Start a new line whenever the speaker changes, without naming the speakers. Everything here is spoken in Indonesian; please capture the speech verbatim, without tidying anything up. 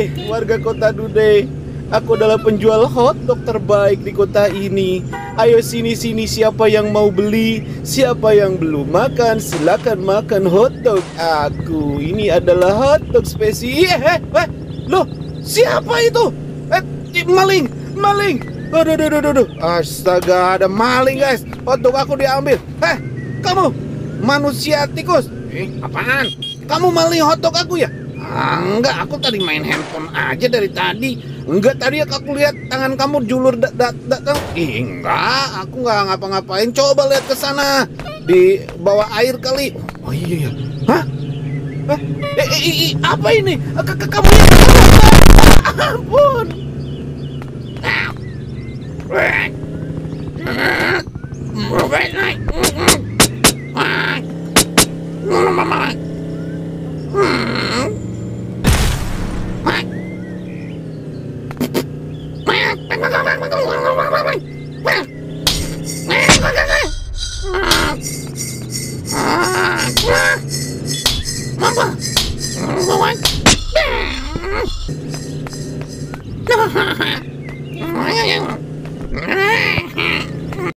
Hai warga kota Dude, aku adalah penjual hotdog terbaik di kota ini. Ayo sini-sini, siapa yang mau beli? Siapa yang belum makan, silakan makan hotdog aku. Ini adalah hotdog spesial. Eh, eh, eh, loh, siapa itu? Eh, maling, maling. Aduh, aduh, aduh, aduh. Astaga, ada maling guys. Hotdog aku diambil. Eh, kamu manusia tikus. Eh, apaan? Kamu maling hotdog aku ya? Ah, enggak, aku tadi main handphone aja dari tadi. Enggak, tadi aku lihat tangan kamu julur datang. Da, da, Ih, enggak, aku enggak ngapa-ngapain. Coba lihat ke sana. Di bawah air kali. Oh iya iya. Hah? Eh, eh, eh, eh, apa ini? K -k Kamu yang ampun.